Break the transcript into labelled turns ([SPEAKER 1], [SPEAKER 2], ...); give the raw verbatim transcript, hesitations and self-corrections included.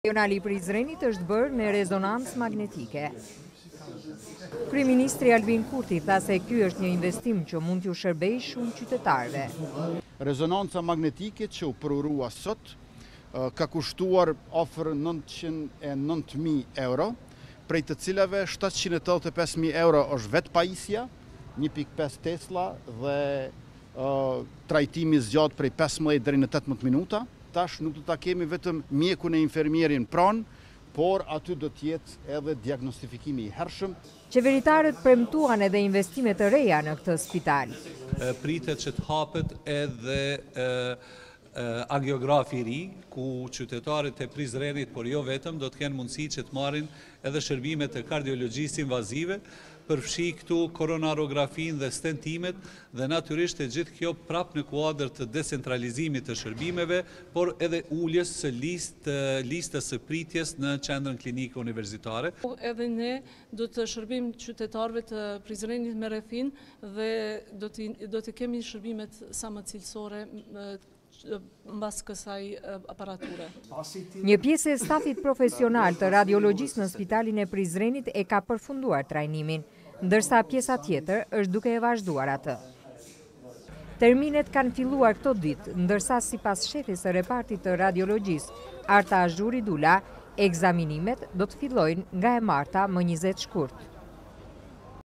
[SPEAKER 1] Regionali i Prizrenit është bërë me rezonancë magnetike. Kryeministri Albin Kurti tha se ky është një investim që mund t'ju shërbejë shumë qytetarëve.
[SPEAKER 2] Rezonanca magnetike që u përurua sot ka kushtuar afër nëntëqind e nëntë mijë euro, prej të cilave shtatëqind e tetëdhjetë e pesë mijë euro është vetë pajisja, një pikë pesë Tesla dhe uh, trajtimi zgjat prej pesëmbëdhjetë deri në tetëmbëdhjetë minuta. Tash nuk do ta kemi vetëm mjekun e infermierin pranë, por aty do të jetë edhe diagnostifikimi i hershëm.
[SPEAKER 1] Qeveritarët premtuan edhe investime të reja në këtë spital.
[SPEAKER 3] Pritet që të hapet edhe e, e, angiografi i ri, ku qytetarët e Prizrenit, por jo vetëm, do të kenë mundësi që të marrin edhe shërbimet e kardiologjisë invazive, përfshi këtu koronarografin dhe stentimet dhe natyrisht e gjithë kjo prap në kuadër të decentralizimit të shërbimeve, por edhe uljes së listë, listës së pritjes në qendrën klinike universitare.
[SPEAKER 4] Edhe ne do të shërbim qytetarëve të Prizrenit me rrethim dhe do të, do të kemi shërbimet sa më cilësore mbas kësaj aparature.
[SPEAKER 1] Një pjesë e stafit profesional të radiologjisë në spitalin e Prizrenit e ka përfunduar trajnimin, ndërsa pjesa tjetër është duke e vazhduar atë. Terminet kanë filluar këto ditë, ndërsa sipas shefis së repartit të radiologjisë, Arta Zhuri Dula, ekzaminimet do të fillojnë nga e marta më njëzet shkurt.